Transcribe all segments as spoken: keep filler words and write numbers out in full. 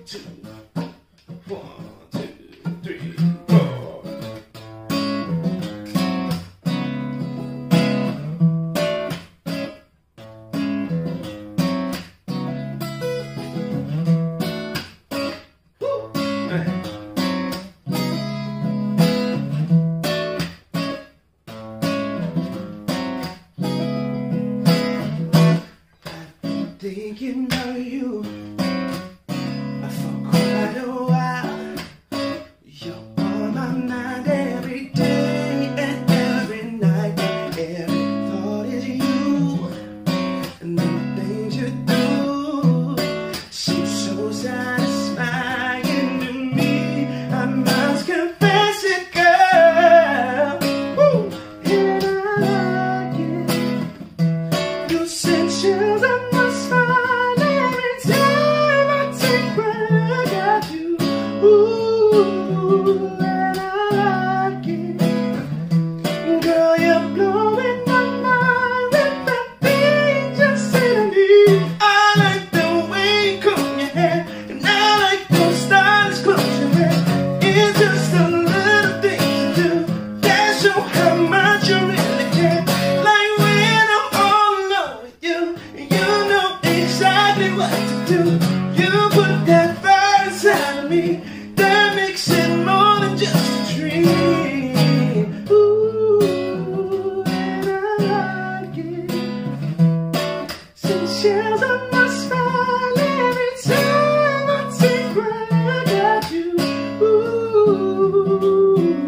two, one, two, three, four. Woo. Hey. Thinking about you for quite a while. You're on my mind every day and every night. Every thought is you, and the things you do seem so satisfying to me. I must confess it, girl. Woo. And I like it. You send chills up my spine every time I take breath at you. Ooh, and I like it. Girl, you're blowing my mind with the things you say to me. I like the way you comb your hair, and I like those stylish clothes you wear. It's just a little thing to do that show how much you really care. Like when I'm all alone with you, you know exactly what to do. You put that fire inside of me that makes it more than just a dream. Ooh, and I like it. Send chills up my spine every time I take breath at you. Ooh,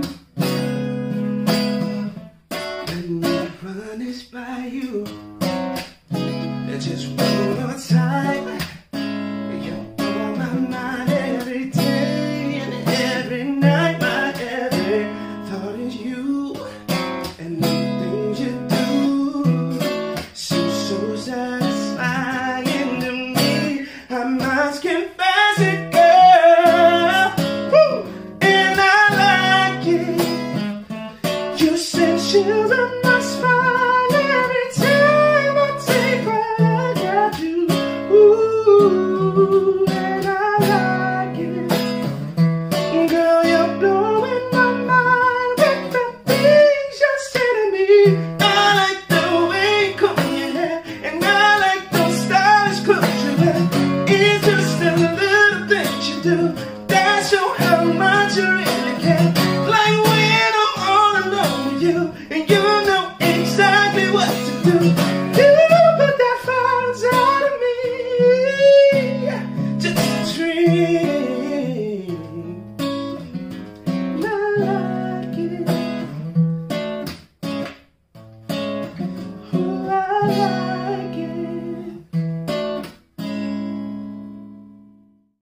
let me run this by you. Just one more time. You're on my mind every day and every night. My every thought is you, and the things you do seem so satisfying to me. I must confess it, girl. Woo. And I like it. You send chills up my spine every time I take breath at you. Ooh, and I like it. Girl, you're blowing my mind with the things you say to me. I like the way you comb your hair, and I like those stylish clothes you wear. It's just a